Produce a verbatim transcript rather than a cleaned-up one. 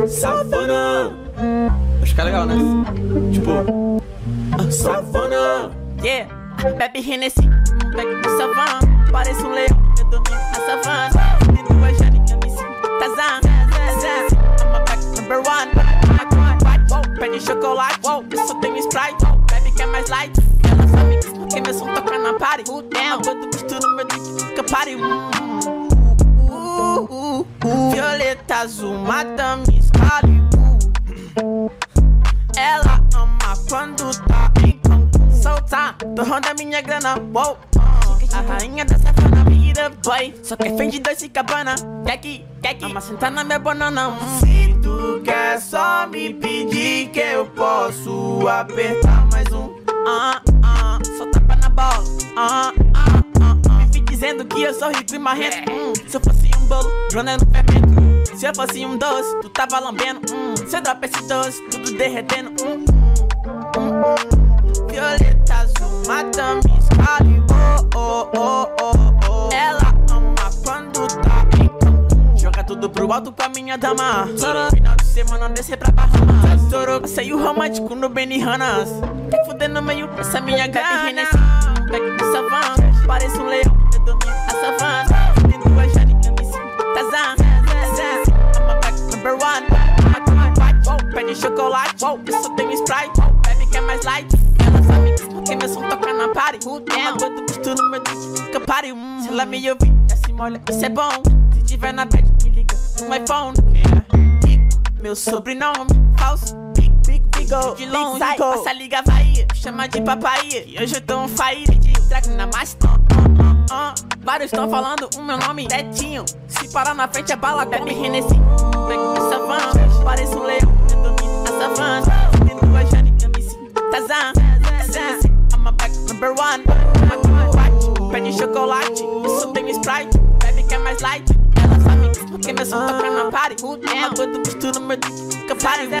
Safona. Acho que é legal, né? Tipo, safona. Yeah, bebe Hennessy, bebe do savana. Parece um leão, eu domino a savana. Dentro da Jane, me sinto Tarzan. I'm a back number one. Pede chocolate, eu só tenho Sprite. Bebe que é mais light. Ela sabe que meu som toca na party. Damn, quando misturo meu drink fica party. Violeta azul, Madame Excalibur. Ela ama quando tá em Cancún. Solta, torrando a minha grana, wow. A rainha da safana vira boy. Só que fez de doce cabana. Quer que, quer que ama sentar na minha banana. hum. Se tu quer só me pedir que eu posso apertar mais um. Ah, ah, só tapa na bola. Ah, ah, ah, ah. Me fique dizendo que eu sou rico e marrento. hum. Se eu fosse um bolo, Joana no fermento. Se eu fosse um doce, tu tava lambendo. hum. Se eu dropa esse doce, tudo derretendo. hum, hum, hum, hum. Violeta azul, Madame Excalibur. Oh, oh, oh, oh. Ela ama quando tá em Cancún. Joga tudo pro alto com a minha dama. Final de semana descer pra Bahamas. Estourou, passei o romântico no Benihana's. Quer fuder no meio dessa minha gata Hennessy. Back do savana, parece um leão, eu domino a savana. Dentro da Jane, eu me sinto Tarzan. I'm a back number one. Pede chocolate, eu só tenho Sprite. Bebe que é mais light. Ela sabe que meu som toca na party. Damn, quando misturo meu drink fica party. hum. Se ela me ouvir, já se molha, isso é bom. Se tiver na bed, me liga no iPhone. Rico, meu sobrenome falso. Big, big, big, go. De longe, passa liga vai, chama de papai. E hoje eu tô um fire de track na master. uh, uh, uh. Vários estão falando o meu nome, Tetinho. Se parar na frente é bala, bebe Hennessy. Back do savana, parece um leão, eu domino a savana. Dentro da Jane, eu me sinto Tarzan. I'm a back number one. Pede chocolate, eu só tenho Sprite. Bebe que é mais light. Ela sabe que meu som toca na party. Damn, quando misturo meu drink fica party.